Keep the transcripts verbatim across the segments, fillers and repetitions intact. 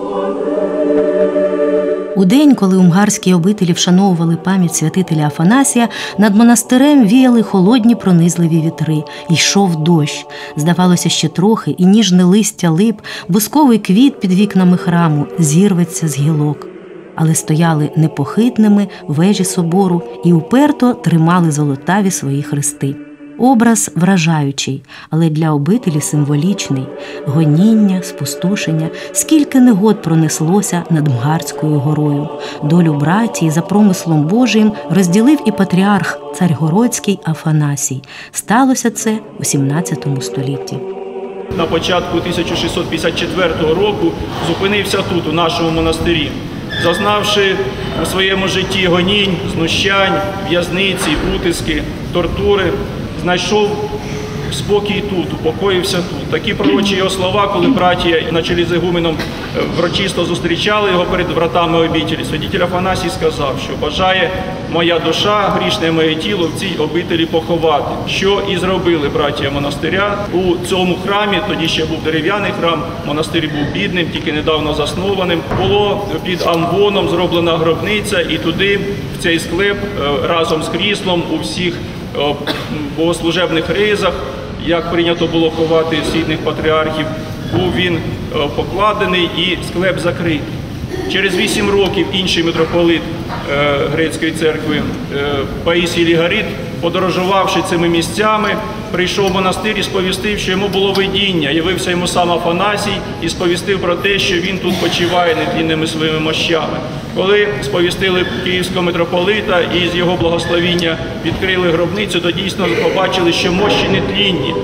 У день, коли у Мгарській обителі вшановували пам'ять святителя Афанасія, над монастирем віяли холодні пронизливі вітри. Йшов дощ. Здавалося, ще трохи, і ніжне листя лип, бусковий квіт під вікнами храму зірветься з гілок. Але стояли непохитними вежі собору і уперто тримали золотаві свої хрести. Образ вражаючий, але для обителі символічний. Гоніння, спустошення, скільки негод пронеслося над Мгарською горою. Долю братії за промислом Божиїм розділив і патріарх Царьгородський Афанасій. Сталося це у сімнадцятому столітті. На початку тисяча шістсот п'ятдесят четвертого року зупинився тут, у нашому монастирі. Зазнавши у своєму житті гонінь, знущань, в'язниці, утиски, тортури, знайшов спокій тут, упокоївся тут. Такі пророчі його слова, коли братія на чолі з ігуменом врочисто зустрічали його перед вратами обителі. Святитель Афанасій сказав, що бажає моя душа, грішне моє тіло в цій обителі поховати. Що і зробили братія монастиря. У цьому храмі, тоді ще був дерев'яний храм, монастир був бідним, тільки недавно заснованим. Було під амвоном зроблена гробниця, і туди, в цей склеп, разом з кріслом у всіх богослужебних ризах, як прийнято було ховати східних патріархів, був він покладений і склеп закритий. Через вісім років інший митрополит Грецької церкви Паїсій Лігарит, подорожувавши цими місцями, прийшов в монастир і сповістив, що йому було видіння. Явився йому сам Афанасій і сповістив про те, що він тут почиває нетлінними своїми мощами. Коли сповістили київського митрополита і з його благословіння відкрили гробницю, то дійсно побачили, що мощі нетлінні.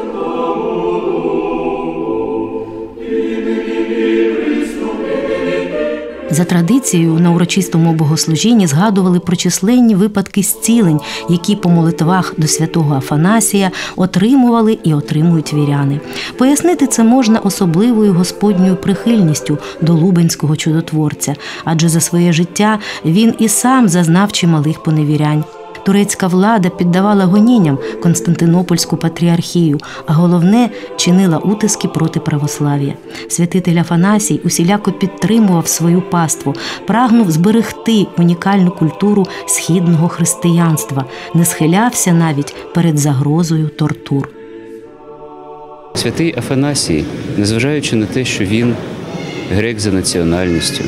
За традицією, на урочистому богослужінні згадували про численні випадки зцілень, які по молитвах до святого Афанасія отримували і отримують віряни. Пояснити це можна особливою Господньою прихильністю до лубенського чудотворця, адже за своє життя він і сам зазнав чималих поневірянь. Турецька влада піддавала гонінням Константинопольську патріархію, а головне – чинила утиски проти православ'я. Святитель Афанасій усіляко підтримував свою паству, прагнув зберегти унікальну культуру східного християнства, не схилявся навіть перед загрозою тортур. Святий Афанасій, незважаючи на те, що він грек за національністю,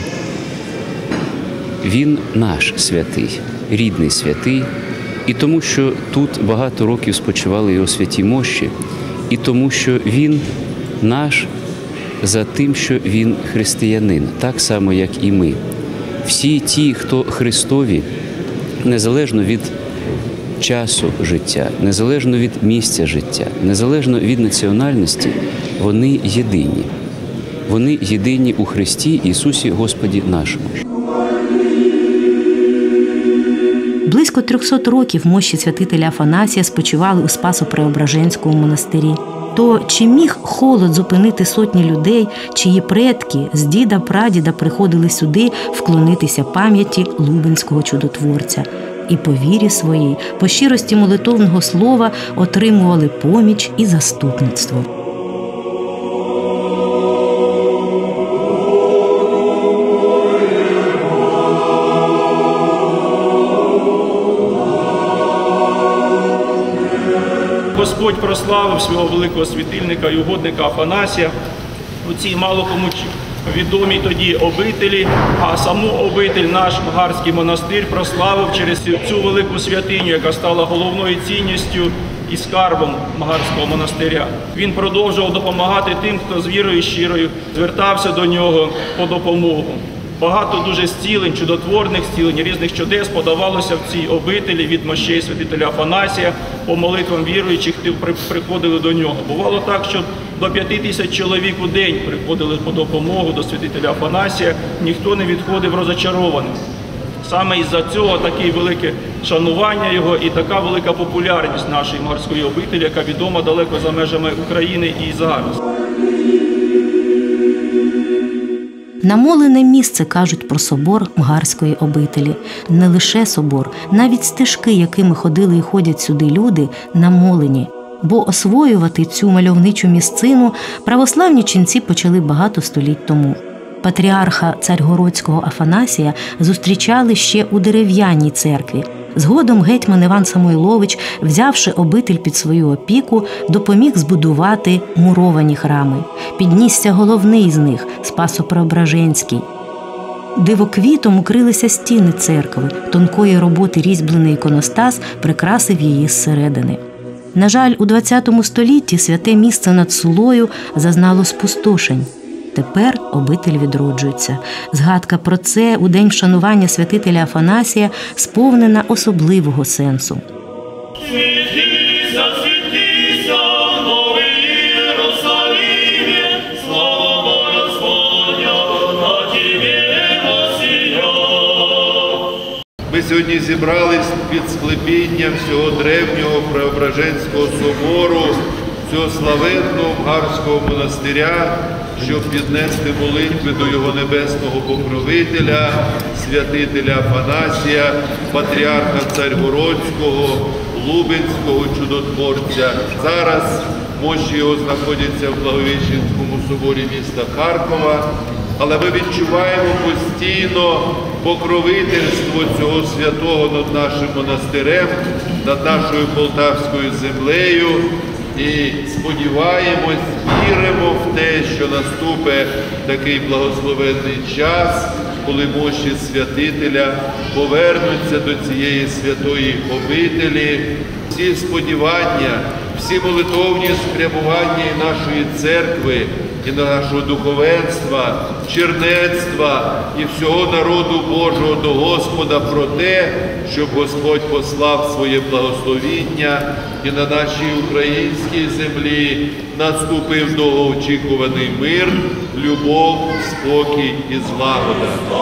він наш святий, рідний святий, і тому, що тут багато років спочивали його святі мощі, і тому, що він наш за тим, що він християнин, так само, як і ми. Всі ті, хто Христові, незалежно від часу життя, незалежно від місця життя, незалежно від національності, вони єдині. Вони єдині у Христі Ісусі Господі нашому. Близько трьохсот років мощі святителя Афанасія спочивали у Спасо-Преображенському монастирі. То чи міг холод зупинити сотні людей, чиї предки з діда-прадіда приходили сюди вклонитися пам'яті лубенського чудотворця? І по вірі своїй, по щирості молитовного слова отримували поміч і заступництво. Господь прославив свого великого світильника і угодника Афанасія у цій мало кому відомій тоді обителі, а саму обитель наш Мгарський монастир прославив через цю велику святиню, яка стала головною цінністю і скарбом Мгарського монастиря. Він продовжував допомагати тим, хто з вірою щирою звертався до нього по допомогу. Багато дуже зцілень, чудотворних зцілень, різних чудес подавалося в цій обителі від мощей святителя Афанасія, по молитвам віруючих приходили до нього. Бувало так, що до п'яти тисяч чоловік у день приходили по допомогу до святителя Афанасія, ніхто не відходив розочарованим. Саме із-за цього таке велике шанування його і така велика популярність нашої Мгарської обителі, яка відома далеко за межами України і зараз. Намолене місце, кажуть про собор Мгарської обителі. Не лише собор, навіть стежки, якими ходили і ходять сюди люди, намолені. Бо освоювати цю мальовничу місцину православні ченці почали багато століть тому. Патріарха Царьгородського Афанасія зустрічали ще у дерев'яній церкві. Згодом гетьман Іван Самойлович, взявши обитель під свою опіку, допоміг збудувати муровані храми. Піднісся головний з них – Спасо-Преображенський. Дивоквітом укрилися стіни церкви, тонкої роботи різьблений іконостас прикрасив її зсередини. На жаль, у двадцятому столітті святе місце над Сулою зазнало спустошень. Тепер обитель відроджується. Згадка про це у день вшанування святителя Афанасія сповнена особливого сенсу. Світися, світися, новий Єрусалиме, слава Господня, на Тебе осія. Ми сьогодні зібрались під склепінням всього древнього Преображенського собору, цього славетного Умгарського монастиря, щоб піднести молитви до його небесного покровителя, святителя Афанасія, патріарха Царьгородського, Лубенського чудотворця. Зараз мощі його знаходяться в Благовіщенському соборі міста Харкова, але ми відчуваємо постійно покровительство цього святого над нашим монастирем, над нашою полтавською землею. І сподіваємось, віримо в те, що наступить такий благословенний час, коли мощі святителя повернуться до цієї святої обителі. Всі сподівання, всі молитовні спрямування і нашої церкви, і нашого духовенства, чернецтва і всього народу Божого до Господа про те, щоб Господь послав своє благословіння і на нашій українській землі наступив довгоочікуваний мир, любов, спокій і злагода.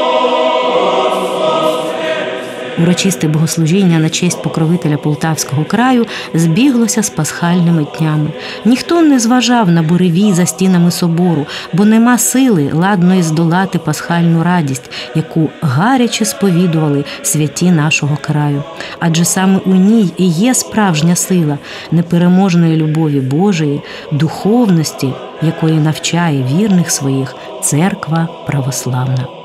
Урочисте богослужіння на честь покровителя Полтавського краю збіглося з пасхальними днями. Ніхто не зважав на буревій за стінами собору, бо нема сили ладної здолати пасхальну радість, яку гаряче сповідували святі нашого краю. Адже саме у ній і є справжня сила непереможної любові Божої, духовності, якої навчає вірних своїх церква православна.